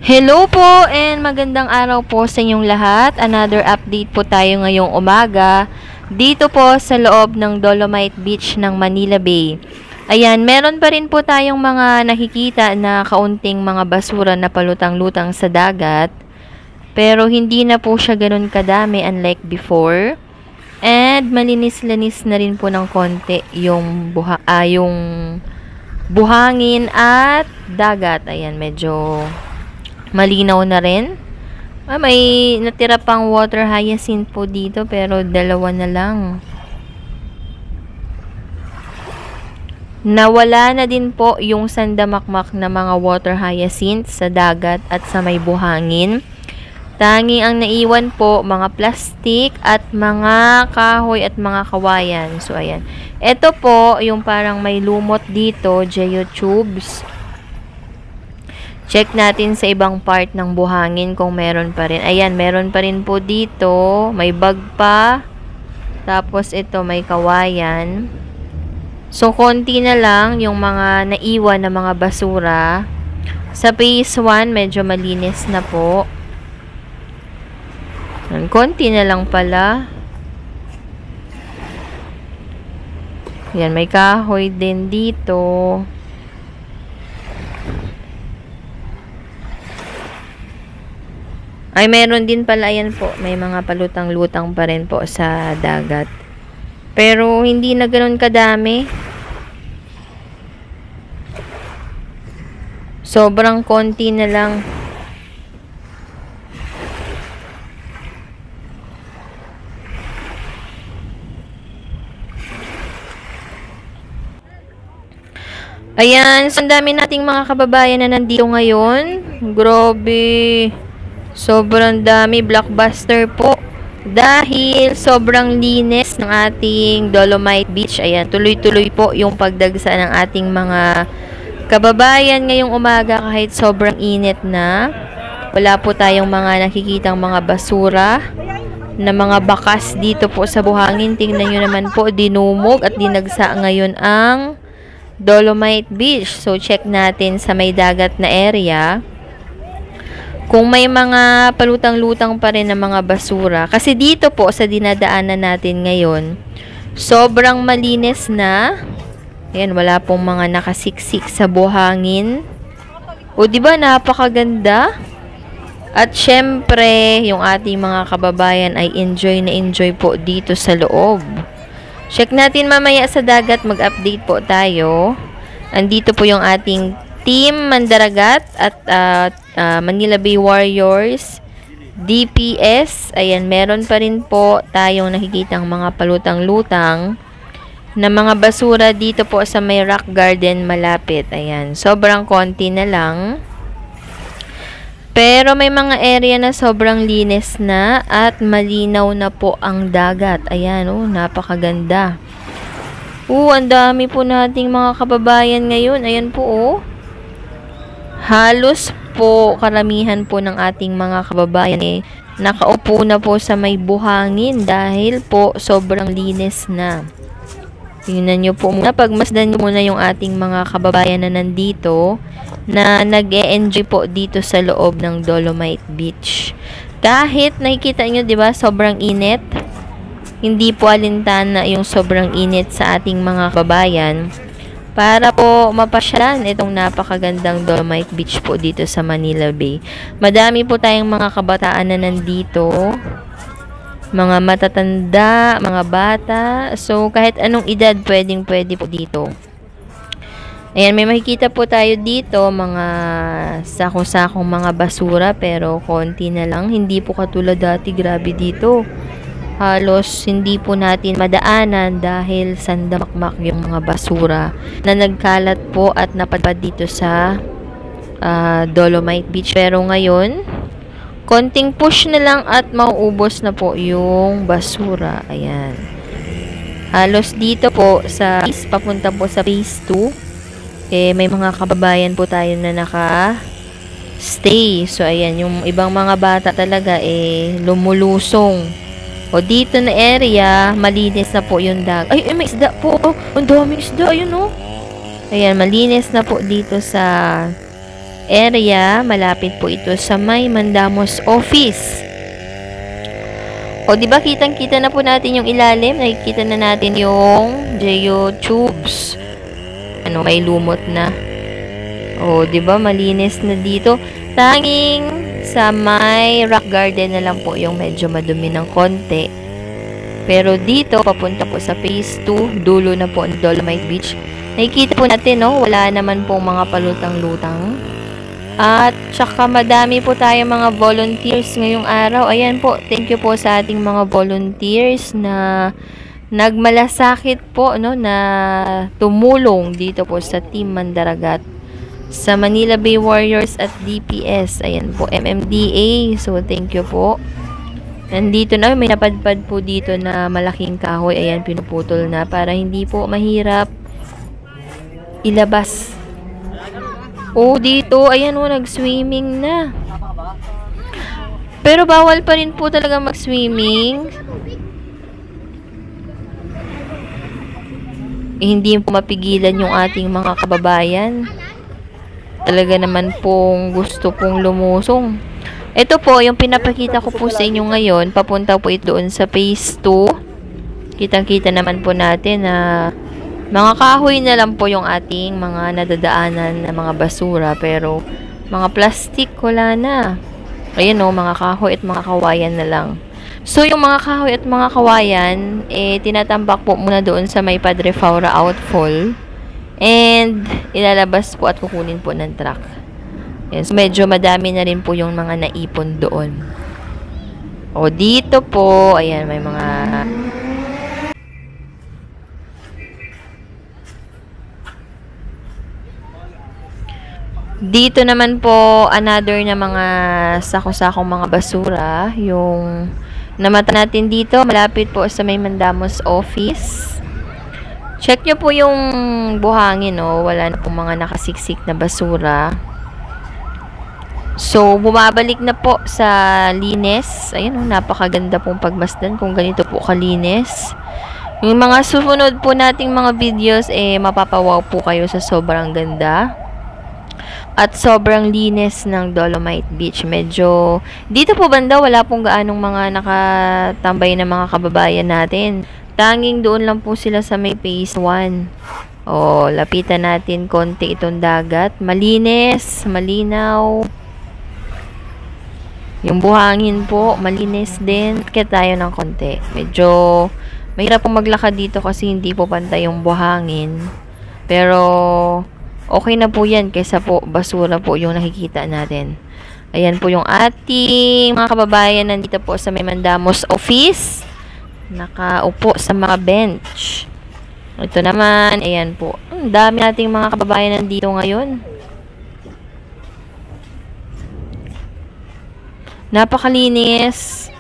Hello po and magandang araw po sa inyong lahat. Another update po tayo ngayong umaga dito po sa loob ng Dolomite Beach ng Manila Bay. Ayan, meron pa rin po tayong mga nakikita na kaunting mga basura na palutang-lutang sa dagat. Pero hindi na po siya ganun kadami unlike before. And malinis-linis na rin po ng konti yung buhangin at dagat. Ayan, medyo malinaw na rin. May natira pang water hyacinth po dito pero dalawa na lang. Nawala na din po yung sandamakmak na mga water hyacinth sa dagat at sa may buhangin. Tanging ang naiwan po, mga plastic at mga kahoy at mga kawayan. So, ayan. Ito po, yung parang may lumot dito, geotubes. Check natin sa ibang part ng buhangin kung meron pa rin. Ayan, meron pa rin po dito. May bag pa. Tapos ito, may kawayan. So, konti na lang yung mga naiwan na mga basura. Sa phase 1, medyo malinis na po. Konti na lang pala. Ayan, may kahoy din dito. Ay, meron din pala, ayan po, may mga palutang-lutang pa rin po sa dagat. Pero, hindi na ganoon kadami. Sobrang konti na lang. Ayan, so ang dami nating mga kababayan na nandito ngayon. Grabe. Sobrang dami, blockbuster po. Dahil sobrang linis ng ating Dolomite Beach. Ayan, tuloy-tuloy po yung pagdagsa ng ating mga kababayan ngayong umaga kahit sobrang init na. Wala po tayong mga nakikitang mga basura na mga bakas dito po sa buhangin. Tingnan nyo naman po, dinumog at dinagsa ngayon ang Dolomite Beach. So, check natin sa may dagat na area. Kung may mga palutang-lutang pa rin na mga basura. Kasi dito po sa dinadaanan natin ngayon, sobrang malinis na. Ayan, wala pong mga nakasiksik sa buhangin. O, diba, napakaganda? At syempre, yung ating mga kababayan ay enjoy na enjoy po dito sa loob. Check natin mamaya sa dagat, mag-update po tayo. Andito po yung ating Team Mandaragat at Manila Bay Warriors, DPS. Ayan, meron pa rin po tayong nakikitang mga palutang-lutang na mga basura dito po sa may rock garden malapit. Ayan, sobrang konti na lang. Pero may mga area na sobrang linis na at malinaw na po ang dagat. Ayan, oh, napakaganda. Ang dami po nating mga kababayan ngayon. Ayan po, oh. Halos po, karamihan po ng ating mga kababayan nakaupo na po sa may buhangin dahil po sobrang linis na. Tingnan nyo po muna, pagmasdan nyo muna yung ating mga kababayan na nandito na nag-e-enjoy po dito sa loob ng Dolomite Beach. Kahit nakikita nyo, di ba, sobrang init. Hindi po alintana yung sobrang init sa ating mga kababayan. Para po mapasyalan itong napakagandang Dolomite Beach po dito sa Manila Bay. Madami po tayong mga kabataan na nandito. Mga matatanda, mga bata. So, kahit anong edad, pwede po dito. Ayan, may makikita po tayo dito, mga sako-sakong mga basura, pero konti na lang. Hindi po katulad dati, grabe dito. Halos hindi po natin madaanan dahil sandamakmak yung mga basura na nagkalat po at napadpad dito sa Dolomite Beach. Pero ngayon, konting push na lang at mauubos na po yung basura. Ayan. Halos dito po sa papunta po sa phase 2. May mga kababayan po tayo na naka-stay. So, ayan, yung ibang mga bata talaga, lumulusong. O, dito na area, malinis na po yung dagat. Ay, may isda po. Ang daming isda, ayun, oh. Ayan, malinis na po dito sa area. Malapit po ito sa may Mandamos office. O, diba kitang-kita na po natin yung ilalim? Nakikita na natin yung geo tubes. Ano, may lumot na. O, diba malinis na dito. Tanging sa may rock garden na lang po yung medyo madumi ng konti. Pero dito, papunta po sa phase 2, dulo na po ang Dolomite Beach. Nakikita po natin, no? Wala naman pong mga palutang-lutang. At saka madami po tayo mga volunteers ngayong araw. Ayan po, thank you po sa ating mga volunteers na nagmalasakit po, no, na tumulong dito po sa Team Mandaragat, sa Manila Bay Warriors at DPS. Ayan po, MMDA. So, thank you po. Nandito na, may napadpad po dito na malaking kahoy. Ayan, pinuputol na para hindi po mahirap ilabas. Oh, dito, ayan o, nag-swimming na. Pero bawal pa rin po talaga mag-swimming. Hindi po mapigilan yung ating mga kababayan. Talaga naman pong gusto pong lumusong. Ito po, yung pinapakita ko po sa inyo ngayon, papunta po ito doon sa phase 2. Kitang-kita naman po natin na mga kahoy na lang po yung ating mga nadadaanan na mga basura. Pero, mga plastic, wala na. Ayan o, mga kahoy at mga kawayan na lang. So, yung mga kahoy at mga kawayan, tinatambak po muna doon sa may Padre Faura Outfall. And, ilalabas po at kukunin po ng truck. Yes, medyo madami na rin po yung mga naipon doon. O, dito po, ayan, may mga dito naman po, another na mga sako-sakong mga basura. Yung namata natin dito, malapit po sa may Mandamos office. Check nyo po yung buhangin, no? Wala na po mga nakasiksik na basura. So, bumabalik na po sa linis. Ayun, napakaganda pong pagmasdan kung ganito po kalinis. Yung mga susunod po nating mga videos, mapapawaw po kayo sa sobrang ganda. At sobrang linis ng Dolomite Beach. Medyo, dito po banda, wala pong gaanong mga nakatambay na mga kababayan natin. Tanging doon lang po sila sa may phase 1. O, lapitan natin konti itong dagat. Malinis, malinaw. Yung buhangin po, malinis din. Kaya tayo ng konti. Medyo, mahirap pong maglakad dito kasi hindi po pantay yung buhangin. Pero, okay na po yan kaysa po basura po yung nakikita natin. Ayan po yung ating mga kababayan nandito po sa may Mandamos office. Nakaupo sa mga bench. Ito naman, ayan po. Ang dami nating mga kababayan nandito ngayon. Napakalinis.